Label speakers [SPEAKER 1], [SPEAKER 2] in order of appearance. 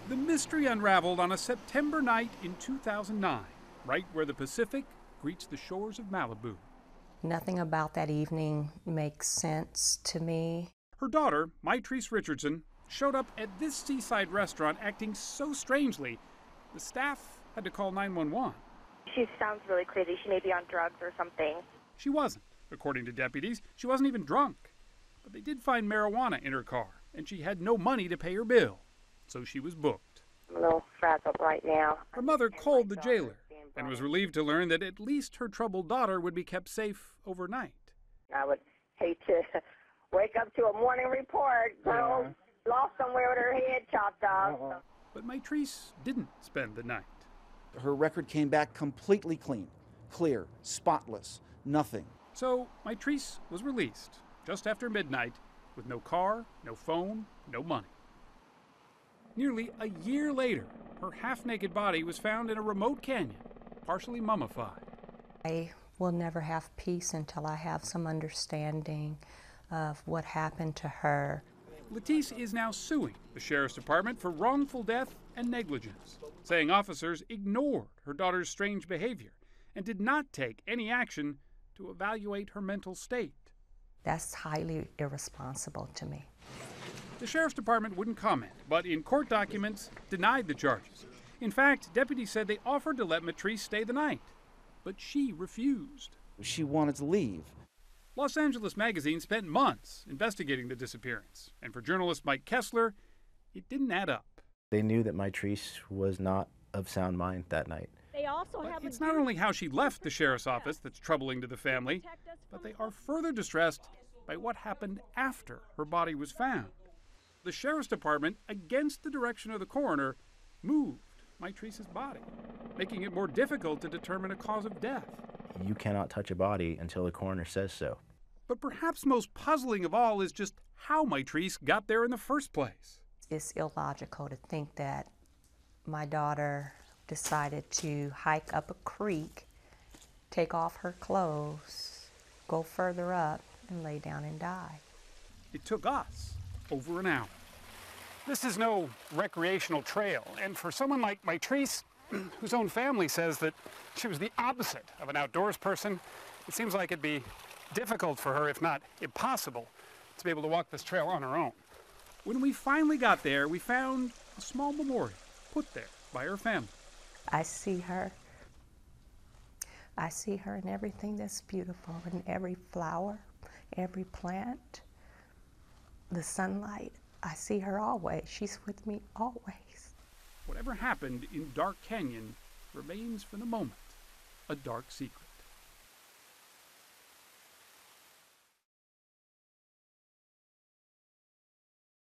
[SPEAKER 1] The mystery unraveled on a September night in 2009, right where the Pacific greets the shores of Malibu.
[SPEAKER 2] Nothing about that evening makes sense to me.
[SPEAKER 1] Her daughter, Mytrice Richardson, showed up at this seaside restaurant acting so strangely, the staff had to call 911.
[SPEAKER 3] She sounds really crazy. She may be on drugs or something.
[SPEAKER 1] She wasn't, according to deputies. She wasn't even drunk. But they did find marijuana in her car, and she had no money to pay her bill, so she was booked.
[SPEAKER 3] I'm a little frazzled right now.
[SPEAKER 1] Her mother called the jailer and was relieved to learn that at least her troubled daughter would be kept safe overnight.
[SPEAKER 3] I would hate to wake up to a morning report. Girl lost somewhere with her head chopped off.
[SPEAKER 1] But Mytrice didn't spend the night.
[SPEAKER 4] Her record came back completely clean, clear, spotless, nothing.
[SPEAKER 1] So Mytrice was released just after midnight with no car, no phone, no money. Nearly a year later, her half-naked body was found in a remote canyon, partially mummified.
[SPEAKER 2] I will never have peace until I have some understanding of what happened to her.
[SPEAKER 1] Letice is now suing the sheriff's department for wrongful death and negligence, saying officers ignored her daughter's strange behavior and did not take any action to evaluate her mental state.
[SPEAKER 2] That's highly irresponsible to me.
[SPEAKER 1] The sheriff's department wouldn't comment, but in court documents denied the charges. In fact, deputies said they offered to let Mytrice stay the night, but she refused.
[SPEAKER 4] She wanted to leave.
[SPEAKER 1] Los Angeles Magazine spent months investigating the disappearance, and for journalist Mike Kessler, it didn't add up.
[SPEAKER 5] They knew that Mytrice was not of sound mind that night.
[SPEAKER 6] They also have
[SPEAKER 1] it's not only how she left the sheriff's office that's troubling to the family, but they are further distressed by what happened after her body was found. The sheriff's department, against the direction of the coroner, moved Mytrice's body, making it more difficult to determine a cause of death.
[SPEAKER 5] You cannot touch a body until the coroner says so.
[SPEAKER 1] But perhaps most puzzling of all is just how Mytrice got there in the first place.
[SPEAKER 2] It's illogical to think that my daughter decided to hike up a creek, take off her clothes, go further up, and lay down and die.
[SPEAKER 1] It took us over an hour. This is no recreational trail, and for someone like Mytrice, whose own family says that she was the opposite of an outdoors person, it seems like it'd be difficult for her, if not impossible, to be able to walk this trail on her own. When we finally got there, we found a small memorial put there by her family.
[SPEAKER 2] I see her. I see her in everything that's beautiful, in every flower, every plant, the sunlight. I see her always. She's with me always.
[SPEAKER 1] Whatever happened in Dark Canyon remains, for the moment, a dark secret.